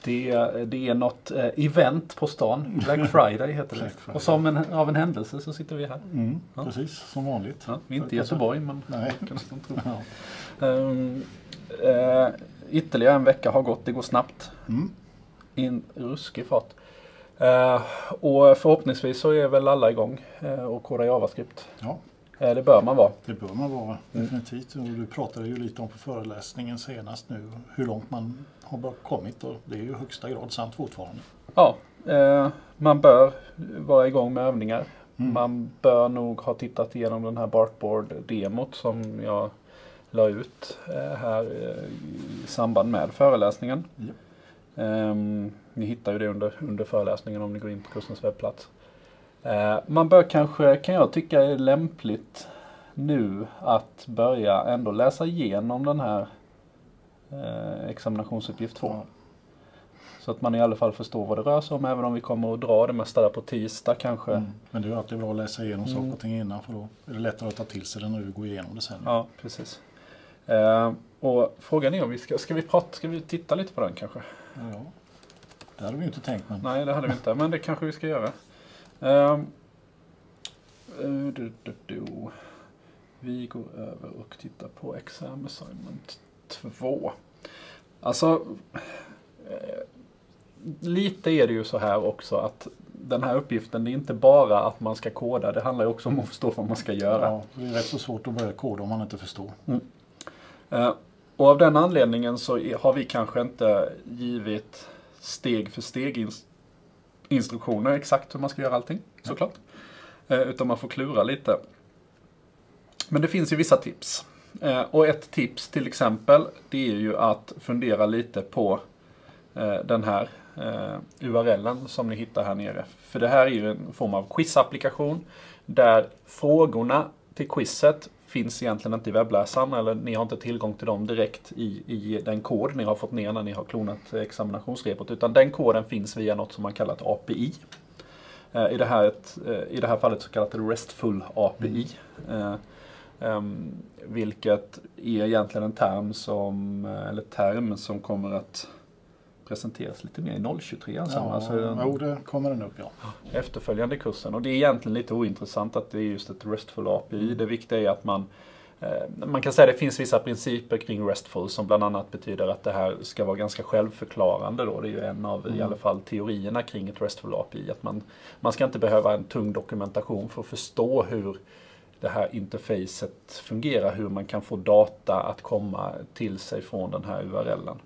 Det är något event på stan. Black Friday heter det. Och som av en händelse så sitter vi här. Ja. Precis, som vanligt. Ja, vi är inte i Göteborg, men nej. Kan tro. Ytterligare en vecka har gått. Det går snabbt. In ruskig fart. Och förhoppningsvis så är väl alla igång och kodar JavaScript. Ja. Det bör man vara. Det bör man vara, definitivt. Och du pratade ju lite om på föreläsningen senast nu hur långt man har kommit, och det är ju högsta grad sant fortfarande. Ja, man bör vara igång med övningar. Man bör nog ha tittat igenom den här Bartboard-demot som jag la ut här i samband med föreläsningen. Ja. Ni hittar ju det under föreläsningen om ni går in på kursens webbplats. Man bör kanske, kan jag tycka är lämpligt nu att börja ändå läsa igenom den här examinationsuppgift 2. Ja. Så att man i alla fall förstår vad det rör sig om, även om vi kommer att dra det mesta där på tisdag kanske. Men det är alltid bra att läsa igenom saker och ting innan, för då är det lättare att ta till sig det när du går igenom det sen. Ja, precis. Och frågan är om vi ska vi titta lite på den kanske? Ja, det hade vi inte tänkt. Men... Nej, det hade vi inte, men det kanske vi ska göra. Vi går över och tittar på exam assignment 2. Alltså, lite är det ju så här också att den här uppgiften, det är inte bara att man ska koda, det handlar ju också om att förstå vad man ska göra. Ja, det är rätt så svårt att börja koda om man inte förstår. Och av den anledningen så har vi kanske inte givit steg för steg instruktioner exakt hur man ska göra allting, såklart. Utan man får klura lite. Men det finns ju vissa tips. Och ett tips till exempel, det är ju att fundera lite på den här URLen som ni hittar här nere. För det här är ju en form av quizapplikation där frågorna till quizet finns egentligen inte i webbläsaren, eller ni har inte tillgång till dem direkt i den kod ni har fått ner när ni har klonat examinationsrepot, utan den koden finns via något som man kallar ett API. I det här fallet så kallat det RESTful API. Vilket är egentligen en term som kommer att presenteras lite mer i 023. Det kommer den upp, ja. Efterföljande kursen. Och det är egentligen lite ointressant att det är just ett RESTful API. Det viktiga är att man kan säga att det finns vissa principer kring RESTful som bland annat betyder att det här ska vara ganska självförklarande då. Det är ju en av i alla fall teorierna kring ett RESTful API. Att man ska inte behöva en tung dokumentation för att förstå hur det här interfacet fungerar, hur man kan få data att komma till sig från den här URLen.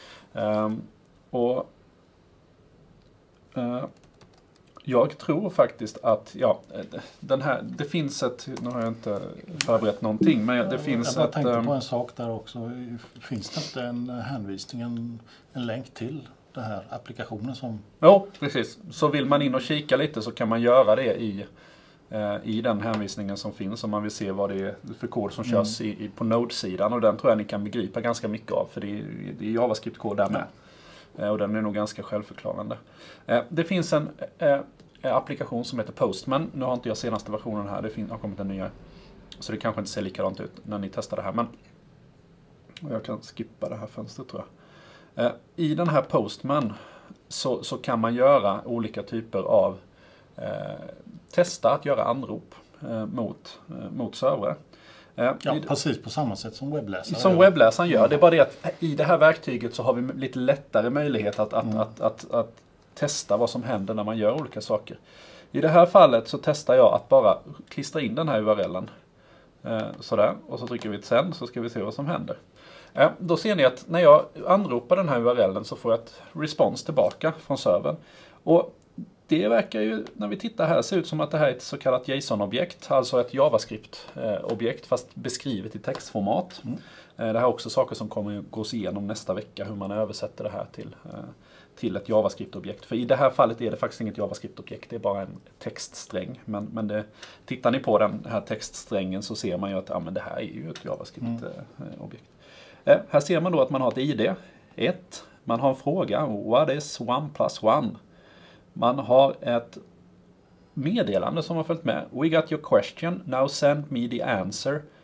Jag tror faktiskt att det finns nu har jag inte förberett någonting, men det finns jag tänkte på en sak där också. Finns det inte en hänvisning, en länk till den här applikationen som... Jo, precis. Så vill man in och kika lite så kan man göra det i den hänvisningen som finns om man vill se vad det är för kod som körs på Node-sidan, och den tror jag ni kan begripa ganska mycket av, för det är JavaScript-kod där med. Och den är nog ganska självförklarande. Det finns en applikation som heter Postman. Nu har inte jag senaste versionen här, det har kommit en ny. Så det kanske inte ser likadant ut när ni testar det här. Men jag kan skippa det här fönstret tror jag. I den här Postman så kan man göra olika typer av testa att göra anrop mot servrar. Precis på samma sätt som webbläsaren. Som webbläsaren gör. Det är bara det att i det här verktyget så har vi lite lättare möjlighet att testa vad som händer när man gör olika saker. I det här fallet så testar jag att bara klistra in den här URLen. Sådär. Och så trycker vi ett send, så ska vi se vad som händer. Då ser ni att när jag anropar den här URLen så får jag ett respons tillbaka från servern. Och det verkar ju, när vi tittar här, se ut som att det här är ett så kallat JSON-objekt, alltså ett JavaScript-objekt fast beskrivet i textformat. Det här är också saker som kommer att gås igenom nästa vecka, hur man översätter det här till ett JavaScript-objekt. För i det här fallet är det faktiskt inget JavaScript-objekt, det är bara en textsträng. Men tittar ni på den här textsträngen så ser man ju att det här är ju ett JavaScript-objekt. Här ser man då att man har ett ID, 1. Man har en fråga, what is 1 + 1? Man har ett meddelande som har följt med. We got your question, now send me the answer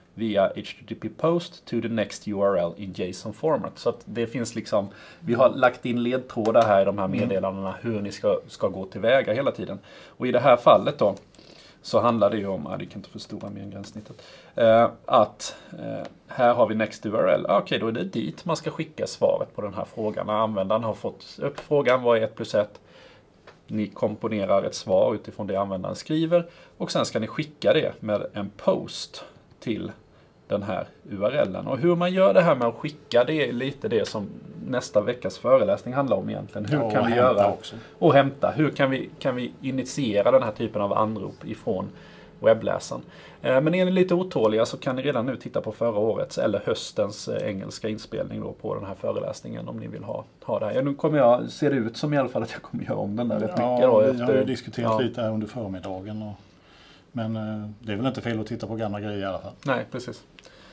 via HTTP post to the next URL in JSON format. Så att det finns liksom, vi har lagt in ledtrådar här i de här meddelandena hur ni ska gå tillväga hela tiden. Och i det här fallet då så handlar det ju om, det kan inte förstora mer än gränssnittet, att här har vi next URL. Okej, då är det dit man ska skicka svaret på den här frågan. När användaren har fått upp frågan, vad är 1 + 1? Ni komponerar ett svar utifrån det användaren skriver och sen ska ni skicka det med en post till den här URLen. Och hur man gör det här med att skicka, det är lite det som nästa veckas föreläsning handlar om egentligen. Hur kan vi göra också. Och hämta? Hur kan vi initiera den här typen av anrop ifrån webbläsaren? Men är ni lite otåliga så kan ni redan nu titta på förra årets eller höstens engelska inspelning då på den här föreläsningen om ni vill ha det här. Nu ser det ut som i alla fall att jag kommer göra om den där rätt mycket. Då, vi har ju diskuterat lite här under förmiddagen. Men det är väl inte fel att titta på gamla grejer i alla fall. Nej, precis.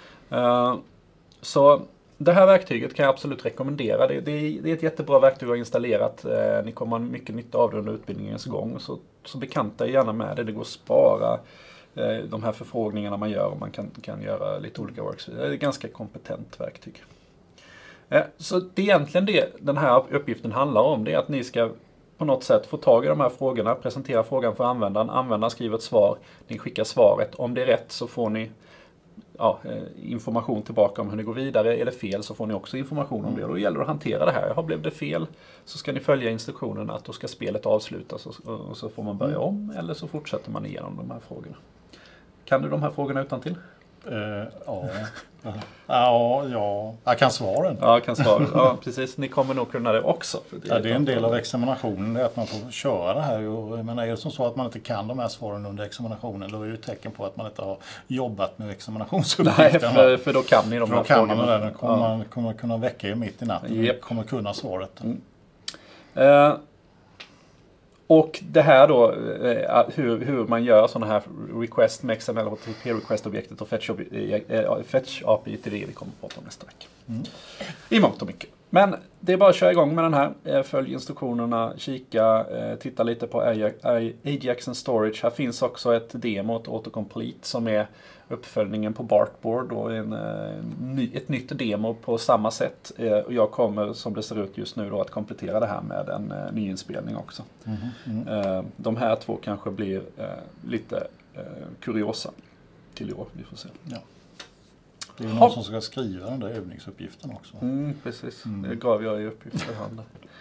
Så det här verktyget kan jag absolut rekommendera. Det är ett jättebra verktyg att ha installerat. Ni kommer ha mycket nytta av det under utbildningens gång. Så bekanta gärna med det. Det går att spara de här förfrågningarna man gör och man kan göra lite olika works. Det är ett ganska kompetent verktyg. Så det är egentligen det den här uppgiften handlar om. Det är att ni ska på något sätt få tag i de här frågorna, presentera frågan för användaren. Användaren skriver ett svar, ni skickar svaret. Om det är rätt så får ni information tillbaka om hur ni går vidare. Är det fel så får ni också information om det. Och då gäller det att hantera det här. Blev det fel så ska ni följa instruktionerna att då ska spelet avslutas och så får man börja om eller så fortsätter man igenom de här frågorna. Kan du de här frågorna utantill? Jag kan svaren. Ja, kan svaren. Ja, precis. Ni kommer nog kunna det också. För det är en del av examinationen, det är att man får köra det här. Men är det som så att man inte kan de här svaren under examinationen, då är det ett tecken på att man inte har jobbat med examinationsuppgifterna. Nej, för då kan ni de här frågorna. Då kommer man kunna väcka er mitt i natten. Yep. Kommer kunna svaret. Och det här då, hur man gör sådana här request med XML och HTTP-request-objektet och fetch API till det vi kommer att prata om nästa vecka. I mångt och mycket. Men det är bara att köra igång med den här. Följ instruktionerna, kika, titta lite på Ajax and Storage. Här finns också ett demo, ett autocomplete, som är uppföljningen på Bartboard och ett nytt demo på samma sätt. Och jag kommer, som det ser ut just nu, då, att komplettera det här med en nyinspelning också. De här två kanske blir lite kuriosa till i år, vi får se. Ja. Det är någon som ska skriva den där övningsuppgiften också. Precis, det gav jag i uppgift för handen.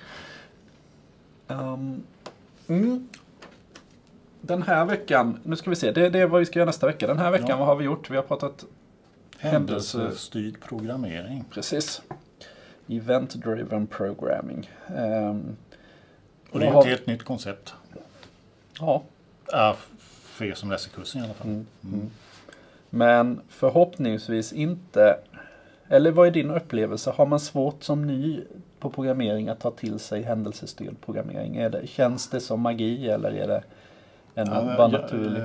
Den här veckan, nu ska vi se, det är vad vi ska göra nästa vecka. Den här veckan, vad har vi gjort? Vi har pratat händelsestyrd programmering. Precis. Event-driven programming. Och det är ett helt nytt koncept. Ja. För er som läser kursen i alla fall. Men förhoppningsvis inte, eller vad är din upplevelse? Har man svårt som ny på programmering att ta till sig händelsestyrd programmering? Känns det som magi eller är det bara naturligt?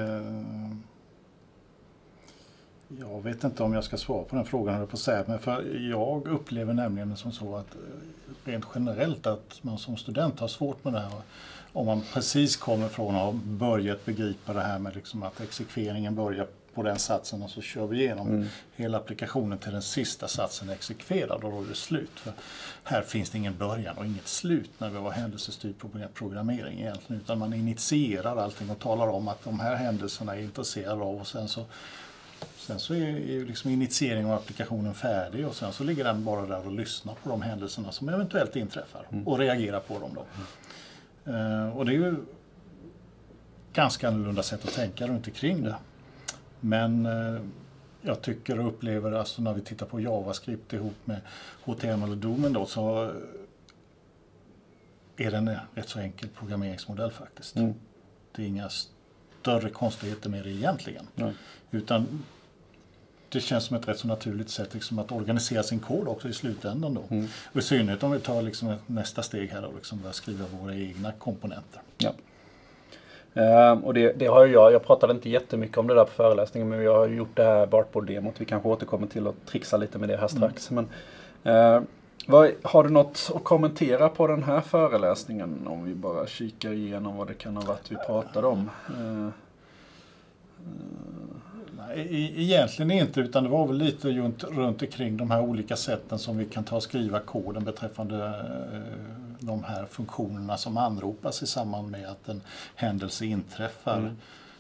Jag vet inte om jag ska svara på den frågan på sätt, men för jag upplever nämligen som så att rent generellt att man som student har svårt med det här. Om man precis kommer från att ha börjat begripa det här med liksom att exekveringen börjar på den satsen och så kör vi igenom hela applikationen till den sista satsen exekverad och då är det slut. För här finns det ingen början och inget slut när vi har händelsestyrd programmering egentligen, utan man initierar allting och talar om att de här händelserna är intresserade av och sen så är ju liksom initiering av applikationen färdig och sen så ligger den bara där och lyssnar på de händelserna som eventuellt inträffar och reagerar på dem då. Och det är ju ganska annorlunda sätt att tänka runt omkring det. Men jag tycker och upplever, alltså när vi tittar på JavaScript ihop med HTML och domen då, så är det en rätt så enkel programmeringsmodell faktiskt. Det är inga större konstigheter med det egentligen. Utan det känns som ett rätt så naturligt sätt liksom att organisera sin kod också i slutändan då. Och i synnerhet om vi tar liksom nästa steg här och liksom börjar skriva våra egna komponenter. Ja. Och det har jag pratade inte jättemycket om det där på föreläsningen, men vi har gjort det här Bartboard-demot. Vi kanske återkommer till att trixa lite med det här strax. Men, har du något att kommentera på den här föreläsningen om vi bara kikar igenom vad det kan ha varit vi pratade om? Egentligen inte, utan det var väl lite runt omkring de här olika sätten som vi kan ta och skriva koden beträffande de här funktionerna som anropas i samband med att en händelse inträffar.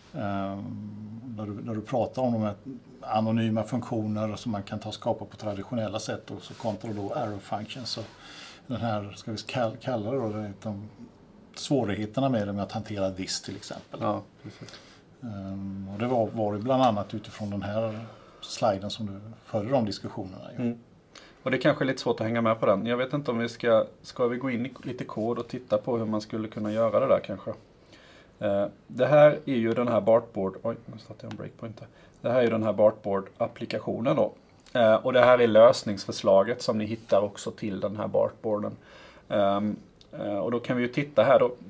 När du pratar om de här anonyma funktioner som man kan ta och skapa på traditionella sätt och så kontra då arrow functions. Så den här, ska vi kalla det då, de svårigheterna med det med att hantera this till exempel. Ja, precis. Och det var bland annat utifrån den här sliden som du förde de diskussionerna. Och det är kanske lite svårt att hänga med på den. Jag vet inte om vi ska vi gå in i lite kod och titta på hur man skulle kunna göra det där kanske. Det här är ju den här Bartboard. Oj, nu satte jag en breakpoint där. Det här är ju den här Bartboard-applikationen då. Och det här är lösningsförslaget som ni hittar också till den här Bartboarden. Och då kan vi ju titta här då.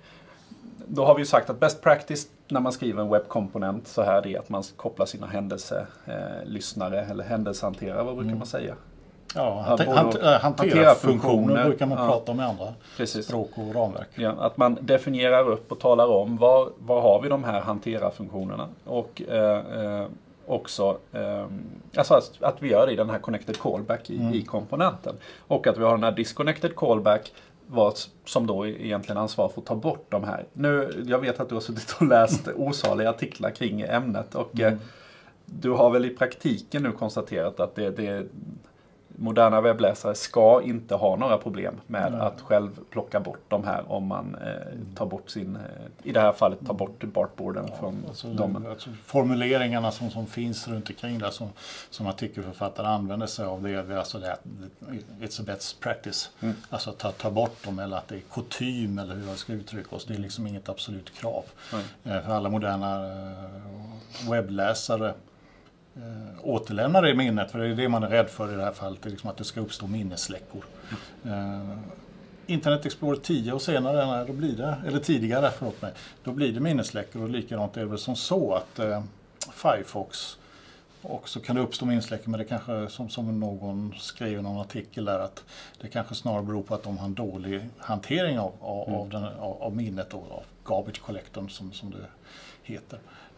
Då har vi ju sagt att best practice när man skriver en webbkomponent så här är att man kopplar sina händelselysnare eller händelsehanterare, vad brukar man säga? Ja, hantera funktioner brukar man prata om i andra språk och ramverk. Ja, att man definierar upp och talar om var har vi de här hantera-funktionerna och också alltså att vi gör det i den här connected callback i komponenten. Och att vi har den här disconnected callback som då egentligen ansvarar för att ta bort de här. Nu, jag vet att du har suttit och läst osaliga artiklar kring ämnet och du har väl i praktiken nu konstaterat att det moderna webbläsare ska inte ha några problem med att själv plocka bort de här om man tar bort i det här fallet tar bort Bartboarden från dem. Alltså formuleringarna som finns runt omkring där som artikelförfattare använder sig av, det är alltså det it's a best practice. Alltså att ta bort dem eller att det är kutym eller hur jag ska uttrycka oss. Det är liksom inget absolut krav. För alla moderna webbläsare återlämna det i minnet, för det är det man är rädd för i det här fallet, det är liksom att det ska uppstå minnesläckor. Internet Explorer 10 och senare, då blir det, eller tidigare förlåt mig, då blir det minnesläckor och likadant är det väl som så att Firefox också kan det uppstå minnesläckor, men det kanske som någon skrev i någon artikel där att det kanske snarare beror på att de har en dålig hantering av minnet och av garbage collectorn som det heter.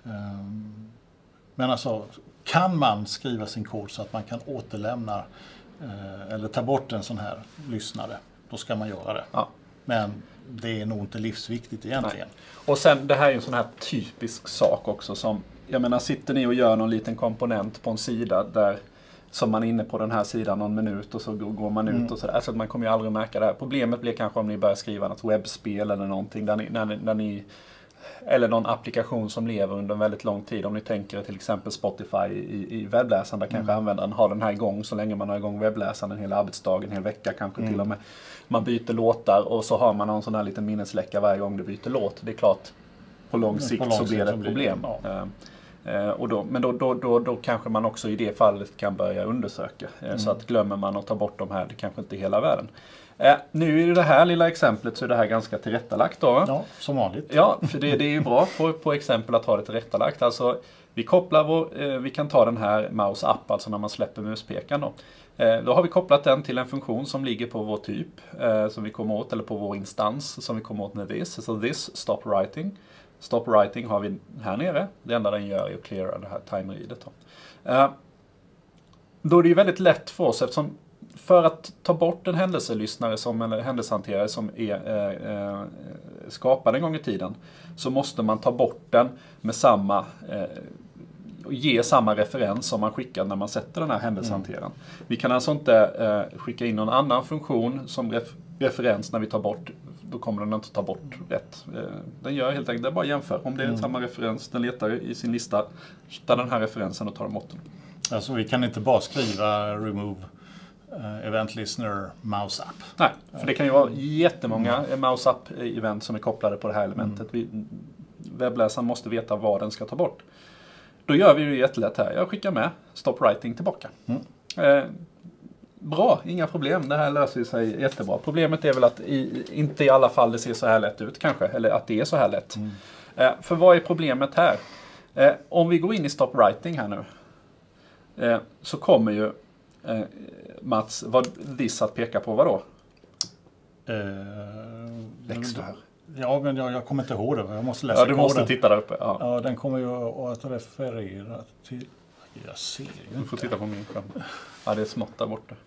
Men alltså, kan man skriva sin kod så att man kan återlämna eller ta bort en sån här lyssnare, då ska man göra det. Ja. Men det är nog inte livsviktigt egentligen. Nej. Och sen, det här är ju en sån här typisk sak också som, jag menar, sitter ni och gör någon liten komponent på en sida där som man är inne på den här sidan någon minut och så går man ut och sådär. Alltså man kommer ju aldrig märka det här. Problemet blir kanske om ni börjar skriva något webbspel eller någonting där ni eller någon applikation som lever under en väldigt lång tid. Om ni tänker till exempel Spotify i webbläsaren där kanske användaren har den här igång så länge man har igång webbläsaren en hel arbetsdag, en hel vecka kanske till och med. Man byter låtar och så har man någon sån här liten minnesläcka varje gång du byter låt. Det är klart, på lång sikt så blir det ett problem. Men då kanske man också i det fallet kan börja undersöka. Så att glömmer man att ta bort de här, det kanske inte är hela världen. Nu i det här lilla exemplet så är det här ganska tillrättalagt då. Ja, som vanligt. Ja, för det är ju bra på exempel att ha det tillrättalagt. Alltså, vi kopplar vi kan ta den här mouse up, alltså när man släpper muspekan då. Då har vi kopplat den till en funktion som ligger på vår typ som vi kommer åt, eller på vår instans som vi kommer åt med this. Så this, stop writing. Stop writing har vi här nere. Det enda den gör är att cleara det här timer-idet. Då är det ju väldigt lätt för oss, eftersom för att ta bort en händelselyssnare eller händelsehanterare som är skapad en gång i tiden, så måste man ta bort den med ge samma referens som man skickar när man sätter den här händelsehanteraren. Vi kan alltså inte skicka in någon annan funktion som referens när vi tar bort, då kommer den inte ta bort rätt. Den gör helt enkelt, det bara jämför. Om det är samma referens, den letar i sin lista, hittar den här referensen och tar bort den. Alltså vi kan inte bara skriva remove event listener mouse up. Nej, för det kan ju vara jättemånga mouse up event som är kopplade på det här elementet. Webbläsaren måste veta vad den ska ta bort. Då gör vi det jättelätt här. Jag skickar med stop writing tillbaka. Bra, inga problem. Det här löser sig jättebra. Problemet är väl att inte i alla fall det ser så här lätt ut kanske. Eller att det är så här lätt. För vad är problemet här? Om vi går in i stop writing här nu. Så kommer ju Mats, this att peka på vad då? Läxor. Ja, men jag kommer inte ihåg det. Jag måste läsa Ja, du måste koden. titta där uppe. Ja. Ja, den kommer ju att referera till... Jag ser ju Du får inte. titta på min skärm. Ja, det är smått där borta.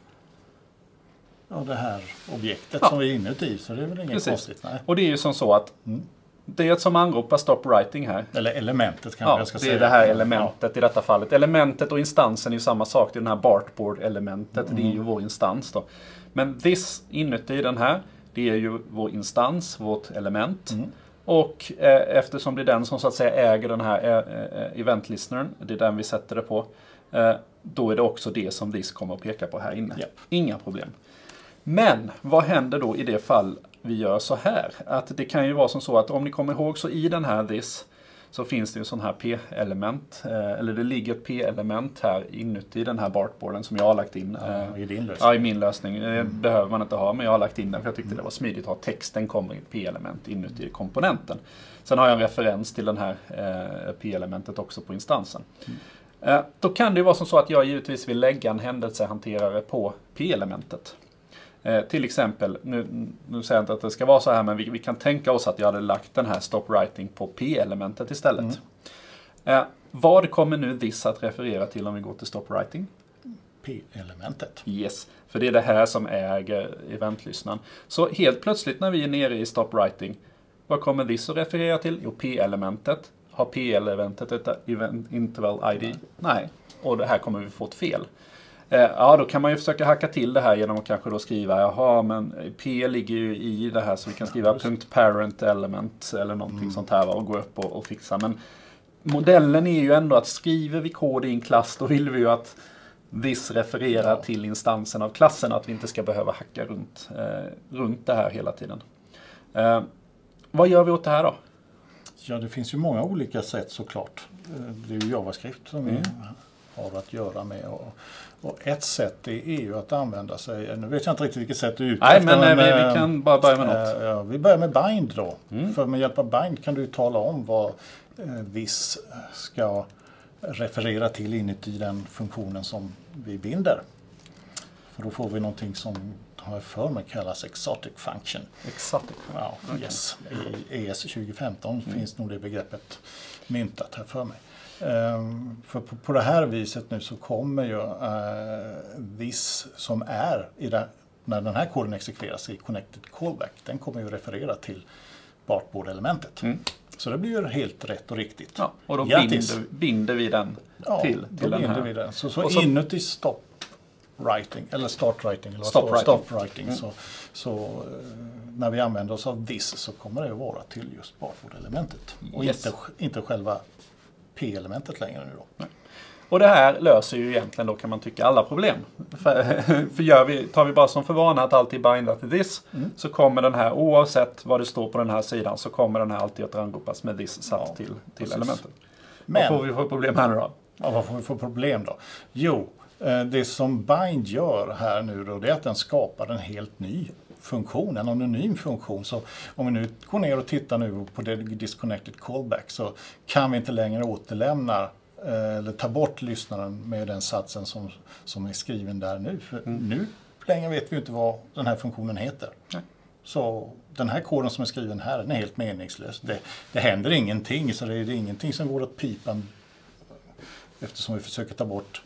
Ja, det här objektet Ja. som vi är inuti, så det är väl inget Precis. konstigt. Nej. Och det är ju som så att det som anropar stop writing här. Eller elementet kanske Ja, jag ska det säga. är det här elementet i detta fallet. Elementet och instansen är ju samma sak. Det är den här Bartboard-elementet. Det är ju vår instans då. Men this inuti den här, det är ju vår instans, vårt element. Och eftersom det är den som så att säga äger den här event-listenern, det är den vi sätter det på, då är det också det som this kommer att peka på här inne. Yep. Inga problem. Men vad händer då i det fall vi gör så här? Att det kan ju vara som så att om ni kommer ihåg så i den här this så finns det ju sån här P-element, eller det ligger ett P-element här inuti den här bartboarden som jag har lagt in. I din lösning. Ja, i min lösning. Det behöver man inte ha, men jag har lagt in den för jag tyckte det var smidigt att ha texten kommer i ett P-element inuti komponenten. Sen har jag en referens till den här P-elementet också på instansen. Då kan det ju vara som så att jag givetvis vill lägga en händelsehanterare på P-elementet. Till exempel, nu säger jag inte att det ska vara så här, men vi kan tänka oss att jag hade lagt den här stop writing på P-elementet istället. Vad kommer nu this att referera till om vi går till stop writing? P-elementet. Yes, för det är det här som äger eventlyssnaren. Så helt plötsligt när vi är nere i stop writing, vad kommer this att referera till? Jo, P-elementet. Har P-elementet ett event interval ID? Nej, och det här kommer vi få ett fel. Ja, då kan man ju försöka hacka till det här genom att kanske då skriva, jaha, men P ligger ju i det här så vi kan skriva .parent element eller någonting sånt här och gå upp och fixa. Men modellen är ju ändå att skriver vi kod i en klass, då vill vi ju att this refererar till instansen av klassen, att vi inte ska behöva hacka runt det här hela tiden. Vad gör vi åt det här då? Ja, det finns ju många olika sätt såklart. Det är ju JavaScript som vi har att göra med. Och ett sätt är ju att använda sig, nu vet jag inte riktigt vilket sätt du är ute Nej, efter, men vi kan bara börja med något. Ja, vi börjar med bind då. För med hjälp av bind kan du tala om vad this ska referera till inuti den funktionen som vi binder. För då får vi någonting som har jag för mig kallas exotic function. Exotic. Ja, yes. I ES 2015 finns nog det begreppet myntat här för mig. För på det här viset nu så kommer ju this som är när den här koden exekveras i connected callback, den kommer ju referera till bartboard-elementet. Så det blir ju helt rätt och riktigt. Ja, och då binder vi den till den här. Vi den. Så inuti stop writing eller start writing eller stop writing så när vi använder oss av this så kommer det att vara till just bartboard-elementet och inte själva P-elementet längre nu då. Nej. Och det här löser ju egentligen då kan man tycka alla problem. För tar vi bara som för vana att alltid binda till this så kommer den här oavsett vad det står på den här sidan så kommer den här alltid att anropas med this satt till elementet. Men, vad får vi för problem här nu då? Ja, vad får vi för problem då? Jo, det som bind gör här nu då det är att den skapar en helt ny funktion, en anonym funktion. Så om vi nu går ner och tittar nu på det disconnected callback så kan vi inte längre återlämna eller ta bort lyssnaren med den satsen som är skriven där nu. För nu längre vet vi inte vad den här funktionen heter. Nej. Så den här koden som är skriven här den är helt meningslös. Det händer ingenting så det är ingenting som går åt pipan eftersom vi försöker ta bort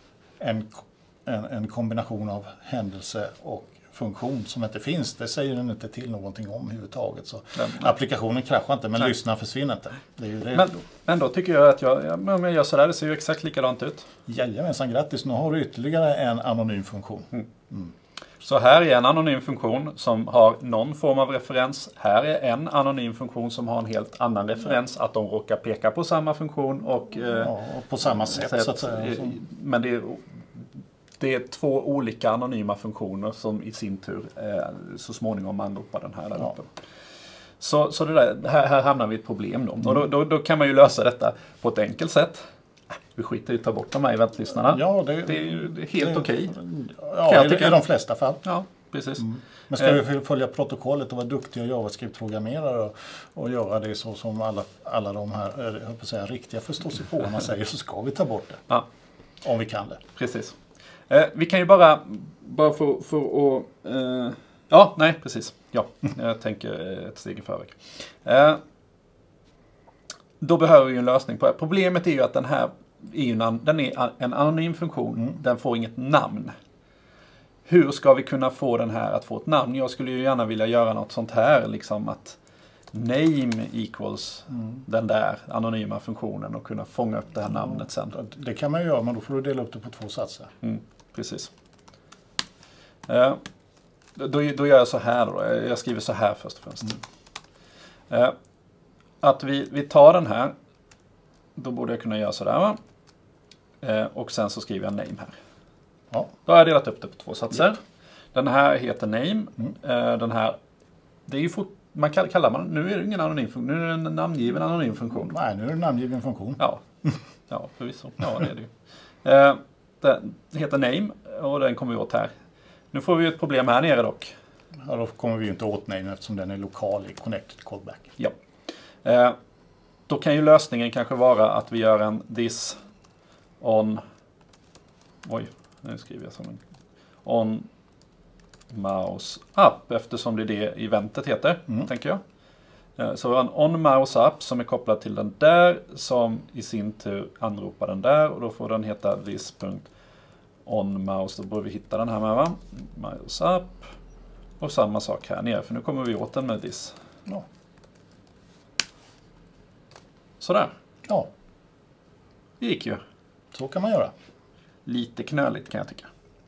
en kombination av händelse och funktion som inte finns. Det säger den inte till någonting om överhuvudtaget. Så applikationen kraschar inte men lyssnaren försvinner inte. Det är ju det. Men då tycker jag att om jag gör sådär, det ser ju exakt likadant ut. Jajamensan, grattis. Nu har du ytterligare en anonym funktion. Så här är en anonym funktion som har någon form av referens. Här är en anonym funktion som har en helt annan referens. Att de råkar peka på samma funktion och på samma sätt så att säga. Men det är två olika anonyma funktioner som i sin tur så småningom anropar den här där uppe. Så det där, här hamnar vi i ett problem då. Och då kan man ju lösa detta på ett enkelt sätt. Vi skiter i att ta bort de här eventlyssnarna. Ja, det är helt okej. Ja, i de flesta fall. Ja, precis. Men ska vi följa protokollet och vara duktiga JavaScript-programmerare och göra det så som alla de här jag på säga, riktiga förståsigpåarna säger så ska vi ta bort det. Ja. Om vi kan det. Precis. Vi kan ju bara för att Ja, nej, precis. Ja, jag tänker ett steg i förväg. Då behöver vi en lösning på det. Problemet är ju att den här är ju den är en anonym funktion. Den får inget namn. Hur ska vi kunna få den här att få ett namn? Jag skulle ju gärna vilja göra något sånt här, liksom att name equals den där anonyma funktionen och kunna fånga upp det här namnet sen. Det kan man ju göra, men då får du dela upp det på 2 satser. Precis. Då gör jag så här då. Jag skriver så här först och främst. Att vi tar den här. Då borde jag kunna göra sådär, va? Och sen så skriver jag name här. Ja. Då har jag delat upp det på 2 satser. Yep. Den här heter name. Den här, det är ju nu är det ingen anonym funktion. Nu är det en namngiven anonym funktion. Nej, nu är det en namngiven funktion. Ja, förvisso. Ja, det är det ju. Den heter name och den kommer vi åt här. Nu får vi ett problem här nere dock. Ja, då kommer vi ju inte åt name eftersom den är lokal i connected callback. Ja. Då kan ju lösningen kanske vara att vi gör en this on... Oj, nu skriver jag som en... On mouse up, eftersom det är det eventet heter, tänker jag. Så en on mouse up som är kopplad till den där, som i sin tur anropar den där, och då får den heta this.on mouse. Då bör vi hitta den här med, va? Mouse up. Och samma sak här nere, för nu kommer vi åt den med this. Ja. Sådär. Ja. Det gick ju. Så kan man göra. Lite knöligt kan jag tycka.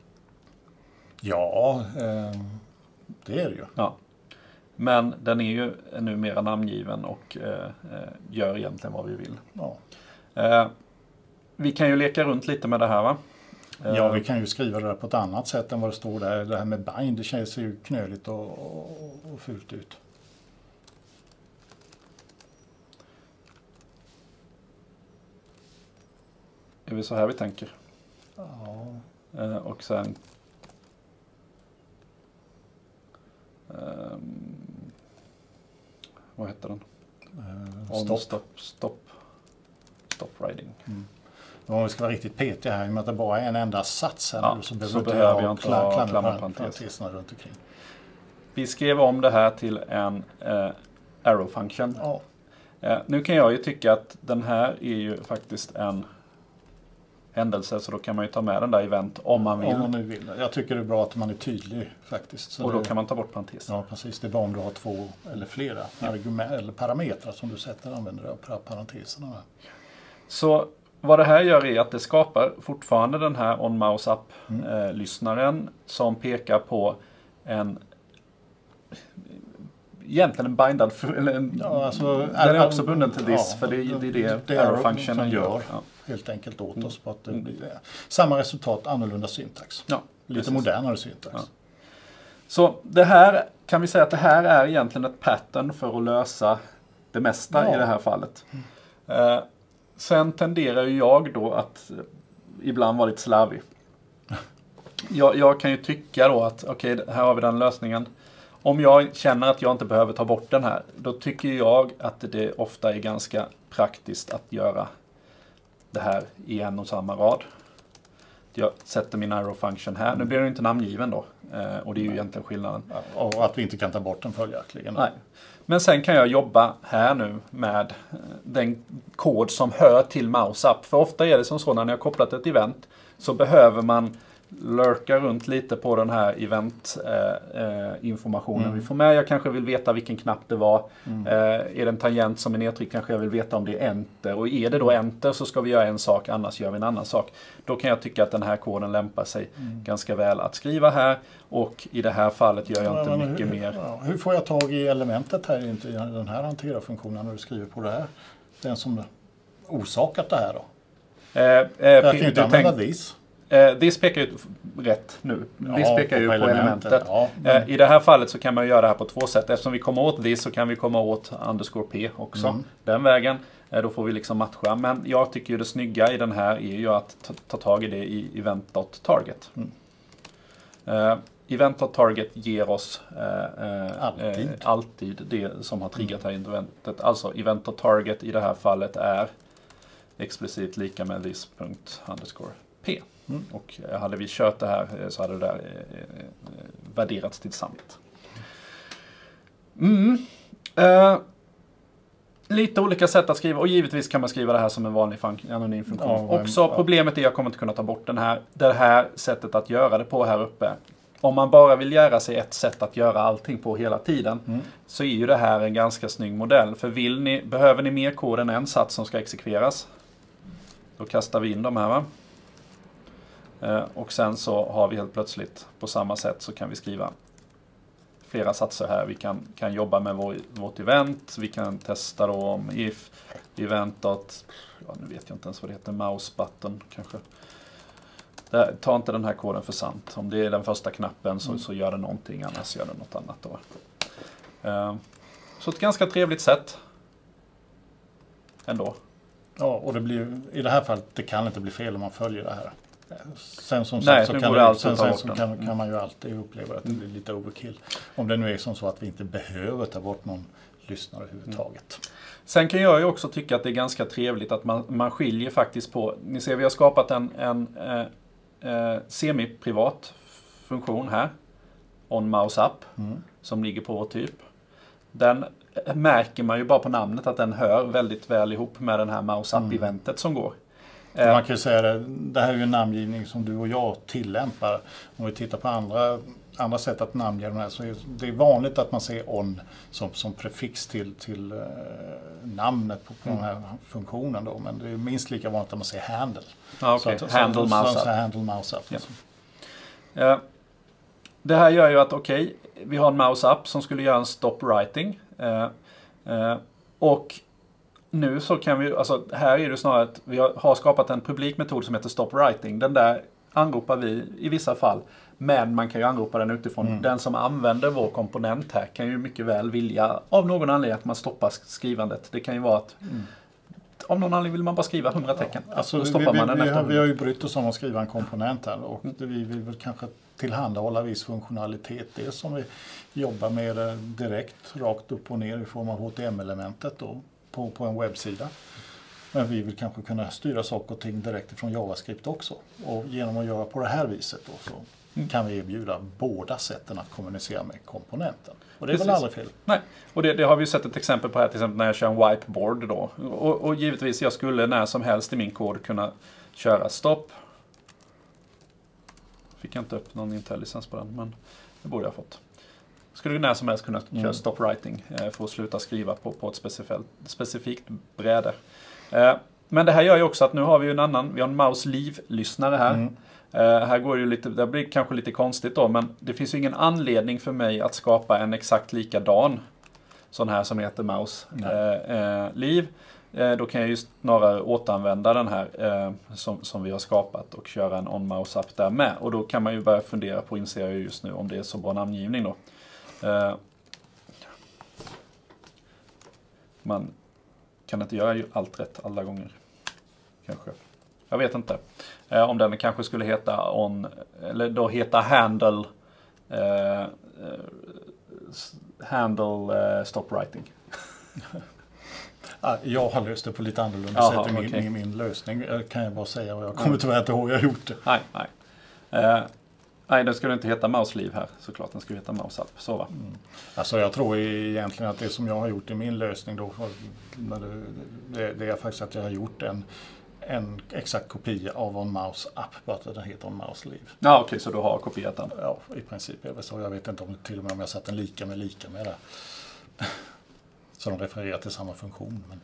Ja, det är det ju. Ja. Men den är ju numera namngiven och gör egentligen vad vi vill. Ja. Vi kan ju leka runt lite med det här, va? Ja, vi kan ju skriva det där på ett annat sätt än vad det står där. Det här med bind, det känns ju knöligt och fult ut. Är vi så här vi tänker? Ja. Och sen... vad heter den? Stop writing. Om vi ska vara riktigt petiga här, i och med att det bara är en enda sats här, ja, så behöver jag inte ha klammerparenteserna runt omkring. Vi skrev om det här till en arrow function. Ja. Nu kan jag ju tycka att den här är ju faktiskt en händelse, så då kan man ju ta med den där event om man vill. Om man nu vill. Jag tycker det är bra att man är tydlig faktiskt. Så och då kan man ta bort parentes. Ja, precis. Det är bara om du har 2 eller flera argument eller parametrar som du använder av parenteserna. Så vad det här gör är att det skapar fortfarande den här on mouse up-lyssnaren som pekar på egentligen en bindad... den är också bunden till this, för det är det arrow functionen gör. Ja. Helt enkelt åt oss på att det blir samma resultat, annorlunda syntax. Ja, lite modernare syntax. Ja. Så det här kan vi säga att det här är egentligen ett pattern för att lösa det mesta i det här fallet. Sen tenderar ju jag då att ibland vara lite slarvig. Jag kan ju tycka då att okej, här har vi den lösningen. Om jag känner att jag inte behöver ta bort den här, då tycker jag att det ofta är ganska praktiskt att göra det här i en och samma rad. Jag sätter min arrow function här. Nu blir den inte namngiven då. Och det är ju egentligen skillnaden. Och att vi inte kan ta bort den följaktligen. Nej. Men sen kan jag jobba här nu med den kod som hör till mouse up. För ofta är det som så när ni har kopplat ett event så behöver man lurka runt lite på den här event-informationen vi får med. Jag kanske vill veta vilken knapp det var. Är det en tangent som är nedtryckt kanske jag vill veta om det är enter. Och är det då enter så ska vi göra en sak, annars gör vi en annan sak. Då kan jag tycka att den här koden lämpar sig ganska väl att skriva här. Och i det här fallet gör jag inte mycket mer. Ja, hur får jag tag i elementet här i den här hantera-funktionen när du skriver på det här? Den som orsakat det här då? Jag kan ju inte använda this. This pekar ju rätt nu. This pekar ju på elementet. Ja, I det här fallet så kan man göra det här på 2 sätt. Eftersom vi kommer åt this så kan vi komma åt _p också. Den vägen. Då får vi liksom matcha. Men jag tycker ju det snygga i den här är ju att ta tag i det i event.target. Event.target ger oss alltid det som har triggat här i eventet. Alltså event.target i det här fallet är explicit lika med this._p. Och hade vi kört det här så hade det där värderats till sant. Lite olika sätt att skriva, och givetvis kan man skriva det här som en vanlig anonym funktion. Också problemet är att jag kommer inte kunna ta bort det här sättet att göra det på här uppe. Om man bara vill lära sig ett sätt att göra allting på hela tiden, så är ju det här en ganska snygg modell. För behöver ni mer kod än en sats som ska exekveras, då kastar vi in dem här, va? Och sen så har vi helt plötsligt på samma sätt så kan vi skriva flera satser här. Vi kan jobba med vårt event. Vi kan testa då om if event. Nu vet jag inte ens vad det heter. Mouse button kanske. Ta inte den här koden för sant. Om det är den första knappen så gör det någonting. Annars gör det något annat då. Så ett ganska trevligt sätt. Ändå. Ja, och det blir i det här fallet, det kan inte bli fel om man följer det här. Sen som Nej, sagt så kan man ju alltid uppleva att det blir lite overkill. Om det nu är som så att vi inte behöver ta bort någon lyssnare överhuvudtaget. Sen kan jag ju också tycka att det är ganska trevligt att man skiljer faktiskt på. Ni ser, vi har skapat en semi-privat funktion här. On mouse up. Som ligger på vår typ. Den märker man ju bara på namnet att den hör väldigt väl ihop med den här mouse up-eventet som går. Man kan ju säga det här är ju en namngivning som du och jag tillämpar. Om vi tittar på andra sätt att namnge den här, så är det vanligt att man säger on som prefix till namnet på den här funktionen då. Men det är minst lika vanligt att man säger handle. Handle mouse up. Handle mouse up. Ja. Det här gör ju att vi har en mouse up som skulle göra en stop writing. Och nu så kan vi, alltså här är det snarare att vi har skapat en publik metod som heter stop writing. Den där anropar vi i vissa fall. Men man kan ju anropa den utifrån. Den som använder vår komponent här kan ju mycket väl vilja av någon anledning att man stoppar skrivandet. Det kan ju vara att av någon anledning vill man bara skriva 100 tecken. Alltså, då stoppar man den efter. Vi har ju brytt oss om att skriva en komponent här. Och vi vill väl kanske tillhandahålla viss funktionalitet. Det som vi jobbar med direkt rakt upp och ner i form av HTML-elementet då. På en webbsida. Men vi vill kanske kunna styra saker och ting direkt från JavaScript också. Och genom att göra på det här viset då, så kan vi erbjuda båda sätten att kommunicera med komponenten. Och det är väl aldrig fel. Nej, och det har vi ju sett ett exempel på här, till exempel när jag kör en whiteboard då. Och givetvis, jag skulle när som helst i min kod kunna köra stopp. Fick jag inte upp någon intelligence på den, men det borde jag ha fått. Skulle när som helst kunna köra stop writing för att sluta skriva på ett specifikt bräde. Men det här gör ju också att nu har vi ju vi har en mouse leave-lyssnare här. Här går ju lite, det blir kanske lite konstigt då, men det finns ju ingen anledning för mig att skapa en exakt likadan sån här som heter mouse leave. Då kan jag ju snarare återanvända den här som vi har skapat och köra en on mouse up där med. Och då kan man ju börja fundera på, inser jag just nu, om det är så bra namngivning då. Man kan inte göra allt rätt alla gånger. Kanske. Jag vet inte. Om den kanske skulle heta eller då heta handle stop writing. Jag har löst det på lite annorlunda sätt i min lösning. Kan jag bara säga, och jag kommer tyvärr inte ihåg hur jag gjort det. Nej, den skulle inte heta mouse leave här, såklart. Den skulle heta mouse up. Så va? Alltså jag tror egentligen att det som jag har gjort i min lösning då, det är faktiskt att jag har gjort en exakt kopia av on mouse up, bara att den heter on mouse leave. Ja, okej, så du har kopierat den? Ja, i princip är det så. Jag vet inte om till och med om jag satt en lika med där. Så de refererar till samma funktion. Men,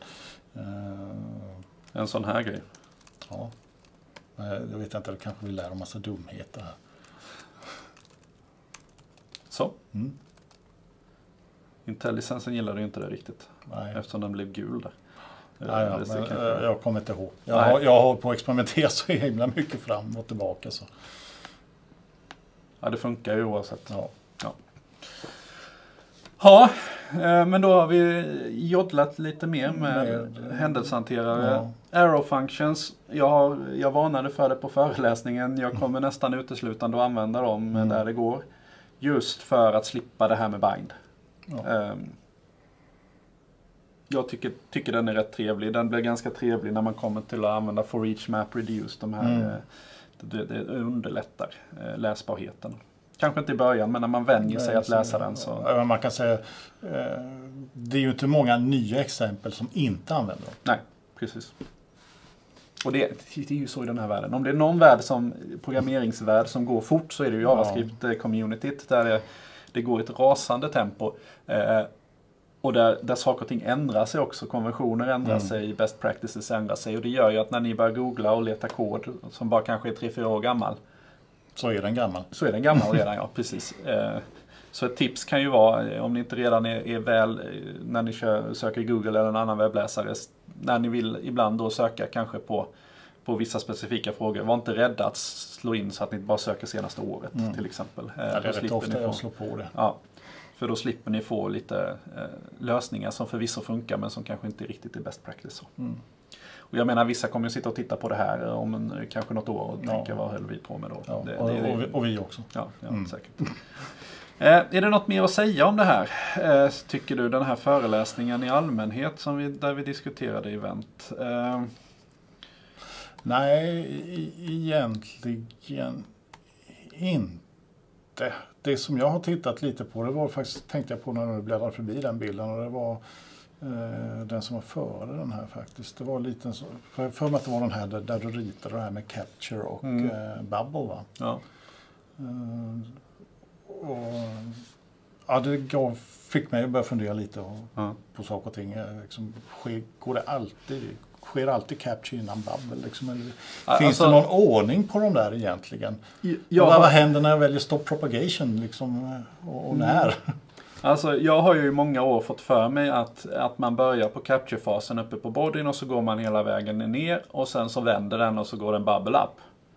en sån här grej? Ja. Jag vet inte, det kanske vi lär om massa dumheter här. Så. Intelligensen gillade ju inte det riktigt. Nej. Eftersom den blev gul där. Jag kommer inte ihåg. Jag har på att experimentera så himla mycket fram och tillbaka. Så. Ja, det funkar ju oavsett. Ja, men då har vi joddlat lite mer med händelsehanterare. Arrow functions, jag varnade för det på föreläsningen. Jag kommer nästan uteslutande att använda dem där det går. Just för att slippa det här med bind. Jag tycker den är rätt trevlig. Den blir ganska trevlig när man kommer till att använda for each map reduce. De här, det underlättar läsbarheten. Kanske inte i början, men när man vänjer sig att läsa den så... Man kan säga, det är ju inte många nya exempel som inte använder dem. Nej, precis. Och det är ju så i den här världen. Om det är någon värld som programmeringsvärld som går fort så är det ju JavaScript-communityt där det går i ett rasande tempo. Och där saker och ting ändrar sig också. Konventioner ändrar sig, best practices ändrar sig. Och det gör ju att när ni börjar googla och leta kod som bara kanske är 3-4 år gammal. Så är den gammal. Så är den gammal redan, ja. Precis. Så ett tips kan ju vara, om ni inte redan är väl, när ni söker Google eller en annan webbläsare, när ni vill ibland då söka kanske på vissa specifika frågor. Var inte rädda att slå in så att ni bara söker senaste året till exempel. Ja, det är rätt ofta jag slår på det. Ja, för då slipper ni få lite lösningar som förvisso funkar men som kanske inte riktigt är best practice. Och jag menar, vissa kommer att sitta och titta på det här om kanske något år och tänka vad höll vi på med då. Ja, och vi också. Ja, säkert. Är det något mer att säga om det här? Tycker du den här föreläsningen i allmänhet där vi diskuterade event? Nej, egentligen inte. Det som jag har tittat lite på, det var faktiskt, tänkte jag på när du bläddrade förbi den bilden, och det var den som var före den här faktiskt. Det var lite så, för mig att det var den här där du ritade det här med Capture och Bubble, va? Ja. Det fick mig att börja fundera lite på saker och ting. Liksom, sker alltid Capture innan Bubble? Liksom, eller, finns det någon ordning på dem där egentligen? Vad händer när jag väljer Stop Propagation? Liksom, och när? Alltså, jag har ju i många år fått för mig att man börjar på Capture-fasen uppe på bodyn och så går man hela vägen ner och sen så vänder den och så går den Bubble up.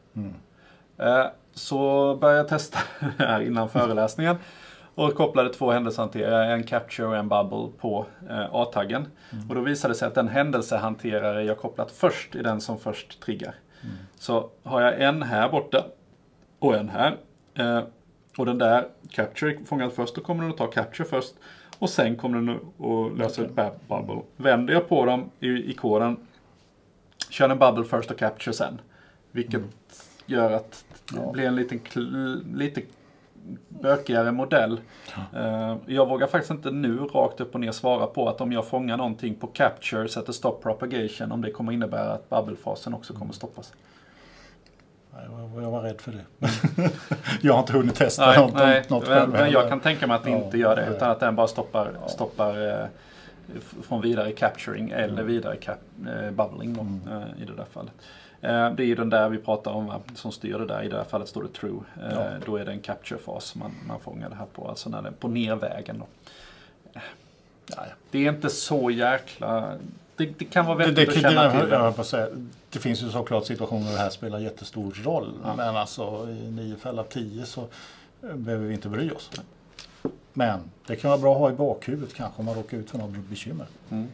Så började jag testa här innan föreläsningen och kopplade 2 händelsehanterare, en Capture och en Bubble på A-taggen. Och då visade det sig att den händelsehanterare jag kopplat först är den som först triggar. Så har jag en här borta och en här. Och den där Capture fångat först, då kommer den att ta Capture först. Och sen kommer den att lösa ett Bubble. Vänder jag på dem i koden, kör en Bubble först och Capture sen. Vilket gör att det blir en lite bökigare modell. Jag vågar faktiskt inte nu rakt upp och ner svara på att om jag fångar någonting på Capture, sätter Stop Propagation, om det kommer innebära att Bubble-fasen också kommer stoppas. Jag var rädd för det. Jag har inte hunnit testa något själv. Men jag kan tänka mig att det inte gör det, utan att den bara stoppar från vidare capturing eller vidare bubbling då, i det där fallet. Det är ju den där vi pratar om som styr det där. I det här fallet står det true. Då är det en capture-fas man fångar det här på. Alltså när det är på nervägen då. Det är inte så jäkla... Det kan vara vettigt att känna till det. Det finns ju såklart situationer där det här spelar jättestor roll. Men alltså i 9 fall av 10 så behöver vi inte bry oss. Men det kan vara bra att ha i bakhuvudet kanske om man råkar ut för något bekymmer.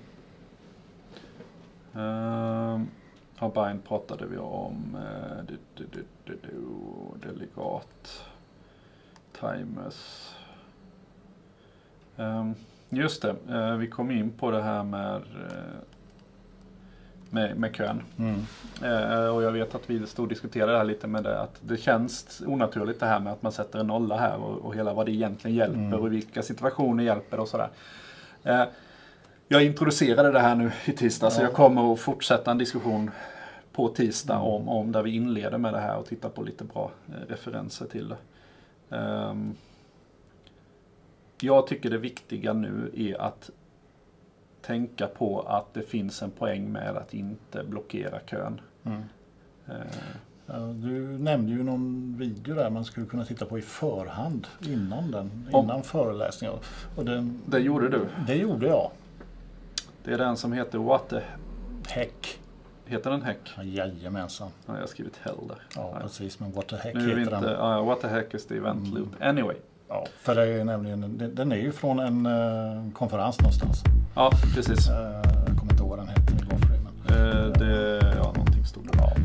Bind pratade vi om. Delegat. Timers. Just det, vi kom in på det här med kön. Och jag vet att vi stod och diskuterade det här lite med det, att det känns onaturligt det här med att man sätter en nolla här och hela vad det egentligen hjälper och vilka situationer hjälper och sådär. Jag introducerade det här nu i tisdag så jag kommer att fortsätta en diskussion på tisdag om där vi inleder med det här och tittar på lite bra referenser till det. Jag tycker det viktiga nu är att tänka på att det finns en poäng med att inte blockera kön. Du nämnde ju någon video där man skulle kunna titta på i förhand innan föreläsningen. Och det gjorde du? Det gjorde jag. Det är den som heter What the Heck. Heter den Heck? Ja, jajamensan. Ja, jag har skrivit Hell där. Ja, precis. Men What the Heck nu heter den. What the Heck is the event loop. Anyway. Ja, för det är nämligen, den är ju från en konferens någonstans. Ja, precis. Jag kommer inte ihåg vad den heter. Någonting stod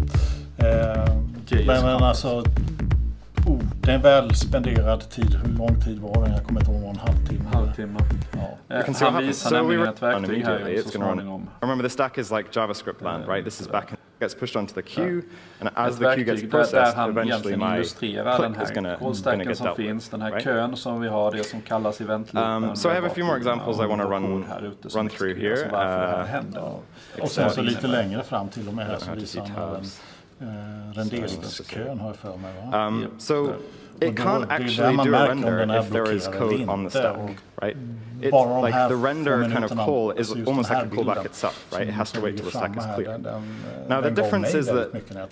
det. Men alltså, det är en väl spenderad tid. Hur lång tid var den? Jag kommer inte ihåg, en halvtimme. Han visar nämligen ett verktyg här så småningom. Remember the stack is like JavaScript land, right? This is back in gets pushed onto the queue, and as the queue gets processed, eventually my click is going to get dealt with. Den här kön som vi har, det som kallas eventloopen. So I have a few more examples I want to run through here. Och sen så lite längre fram till och med här så visar han renderingskön har jag för mig. So it can't actually do a render if there is code on the stack, right? It's like the render kind of call is almost like a callback itself, right? It has to wait till the stack is clear. Now the difference is that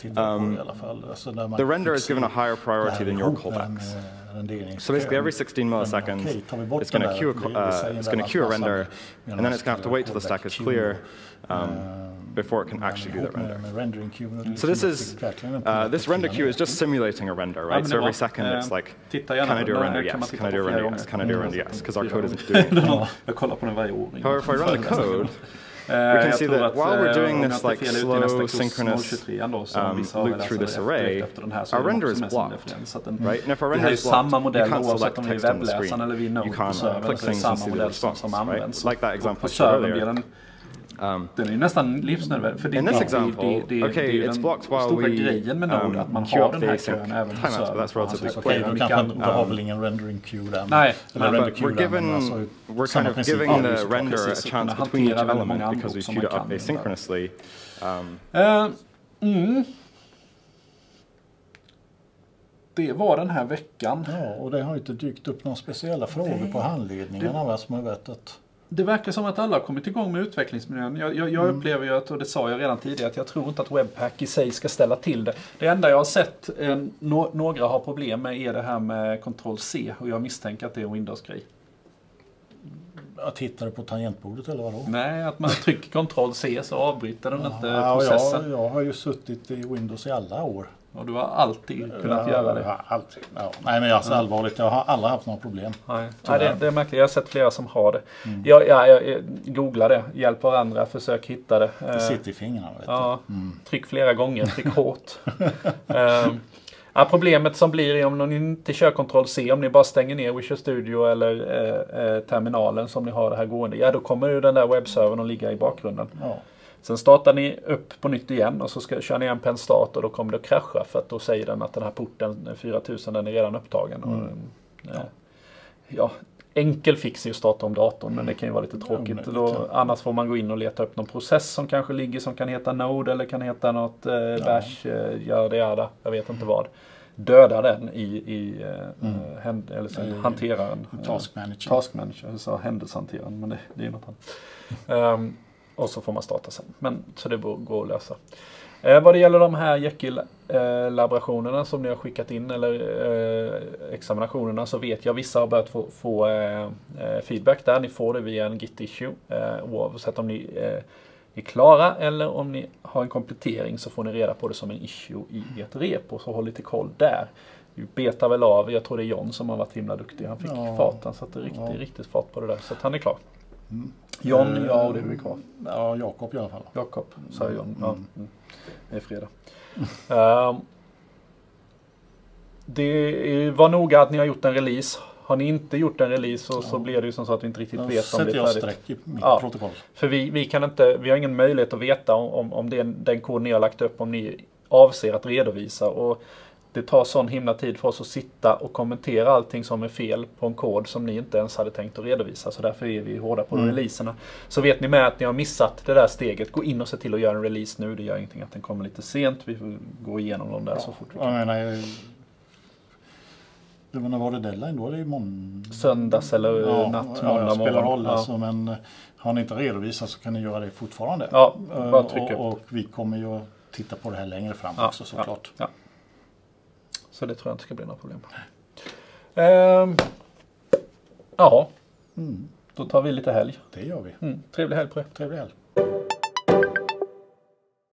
the render is given a higher priority than your callbacks. So basically every 16 milliseconds it's going to queue a render, and then it's going to have to wait till the stack is clear before it can actually do that render. So this render queue is just simulating a render, right? So every second it's like, can I do a render? Yes. Can I do a render? Yes. Can I do a render? Yes. Because our code isn't doing it. However, if I run the code, we can see that while we're doing this like slow synchronous loop through this array, our render is blocked, right? And if our render is blocked, you can't select text on the screen. You can't click things and see the response, right? Like that example I showed earlier. Den är nästan livsnödvändig för in this example, okay, it's blocked while we queue up the async timeouts, but that's relatively quick. Du har väl ingen rendering queue där? Nej, we're kind of giving the render a chance between each element because we queued it up asynchronously. Det var den här veckan. Ja, och det har inte dykt upp några speciella frågor på handledningarna som jag vet att... Det verkar som att alla har kommit igång med utvecklingsmiljön. Jag upplever ju, och det sa jag redan tidigare, att jag tror inte att Webpack i sig ska ställa till det. Det enda jag har sett några har problem med är det här med Ctrl-C, och jag misstänker att det är en Windows-grej. Att hitta det på tangentbordet eller vadå? Nej, att man trycker Ctrl-C så avbryter den inte processen. Jag har ju suttit i Windows i alla år. Och du har alltid kunnat göra det? Alltid. Ja. Nej, men alltså allvarligt, jag har aldrig haft några problem. Nej, det är märkligt. Jag har sett flera som har det. Jag googlar det, hjälp varandra, försök hitta det. Det sitter i fingrarna. Vet du. Tryck flera gånger, tryck hårt. Problemet som blir är om ni inte kör Ctrl-C, om ni bara stänger ner Visual Studio eller terminalen som ni har det här gående, då kommer ju den där webbservern att ligga i bakgrunden. Ja. Sen startar ni upp på nytt igen och så kör ni en pen start och då kommer det att krascha för att då säger den att den här porten 4000 den är redan upptagen. Enkel fix är ju starta om datorn, men det kan ju vara lite tråkigt. Annars får man gå in och leta upp någon process som kanske ligger som kan heta Node eller kan heta något bash, jag vet inte vad. Döda den i hanteraren. Task manager, så händelsehanteraren, men det är något annat. Och så får man starta sen. Så det går att lösa. Vad det gäller de här Jekyll-laborationerna som ni har skickat in, eller examinationerna, så vet jag vissa har börjat få feedback där. Ni får det via en Git-issue. Oavsett om ni är klara eller om ni har en komplettering så får ni reda på det som en issue i ert repo. Så håll lite koll där. Vi betar väl av, jag tror det är John som har varit himla duktig. Han fick fart, han satte riktigt fart på det där. Så att han är klar. John, och det är vi kvar. Ja, Jakob i alla fall. Jakob, sa John. Ja. Det är fredag. Det var noga att ni har gjort en release. Har ni inte gjort en release så blir det ju som så att vi inte riktigt vet om det är färdigt. Jag streck i mitt protokoll. För vi har ingen möjlighet att veta om den kod ni har lagt upp, om ni avser att redovisa. Och det tar sån himla tid för oss att sitta och kommentera allting som är fel på en kod som ni inte ens hade tänkt att redovisa. Så därför är vi hårda på releaserna. Så vet ni med att ni har missat det där steget, gå in och se till att göra en release nu. Det gör ingenting att den kommer lite sent. Vi får gå igenom dem där så fort vi kan. Men var det deadline då? Det är söndags eller natt, måndag spelar roll alltså, men har ni inte redovisat så kan ni göra det fortfarande. Ja, bara trycka och vi kommer ju att titta på det här längre fram också såklart. Ja. Så det tror jag inte ska bli några problem. Då tar vi lite helg. Det gör vi. Trevlig helg på er. Trevlig helg.